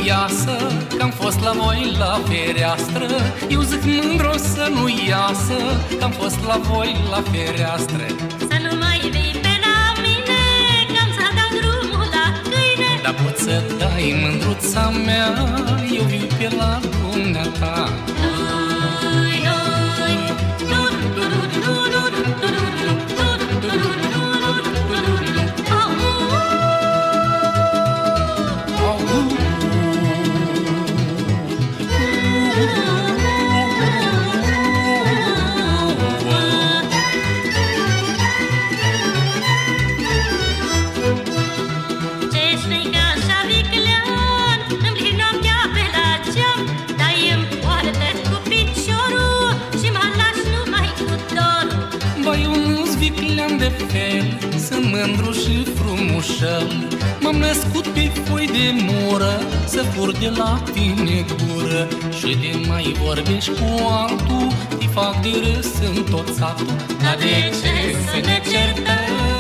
iasă, că-am fost la voi la fereastră. Eu zic mândru să nu iasă, că-am fost la voi la fereastră. Să nu mai vii pe la mine, că-am să dau drumul la câine. Dar poți să dai, mândruța mea, eu viu pe la dumneata. De fel, sunt mândru și frumușel. M-am născut pe foi de mură, să fur de la tine gură. Și de mai vorbești cu altul, îi fac de râs în tot satul. Dar de ce să ne certăm?